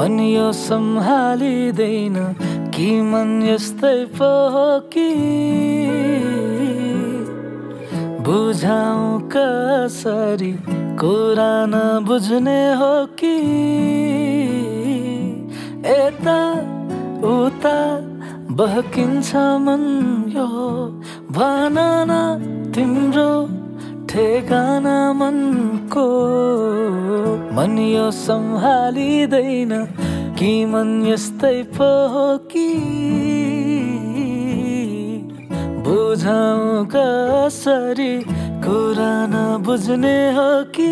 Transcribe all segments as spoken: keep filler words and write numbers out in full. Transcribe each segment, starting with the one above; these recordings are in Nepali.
मन यो सम्हालिँदैन कि मन यस्तै पो हो कि बुझाउँ कसरी कुरा नबुझ्ने हो कि यता उता बहकिन्छ मन यो भन न तिम्रो ठेगाना मनको मन यो सम्हालिँदैन कि मन यस्तै पो हो कि बुझाउँ कसरी कुरा नबुझ्ने हो कि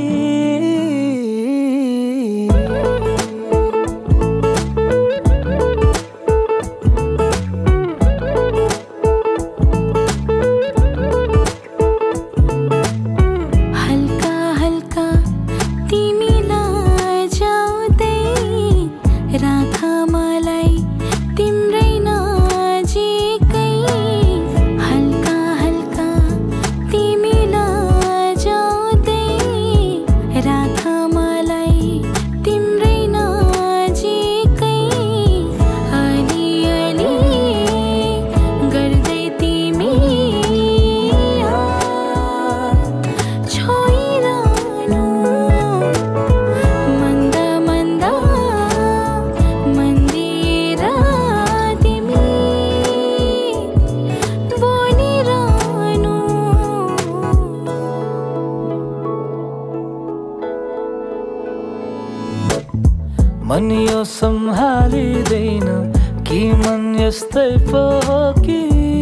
मन यो सम्हालिँदैन कि मन यस्तै पो हो कि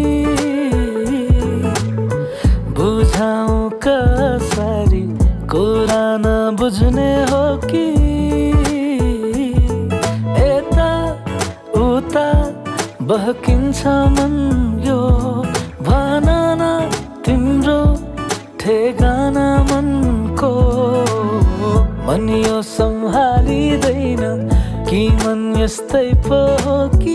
बुझाउँ कसरी कुरा नबुझ्ने हो कि यता उता बहकिन्छ मन यो भन न तिम्रो ठेगाना मनको मन यो सम्हालिँदैन कि मन यस्तै पो हो कि